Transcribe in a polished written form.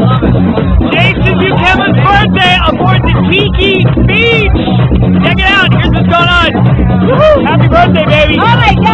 Jason Buchanan's birthday aboard the Tiki Beach. Check it out. Here's what's going on. Woohoo! Happy birthday, baby. Oh my God.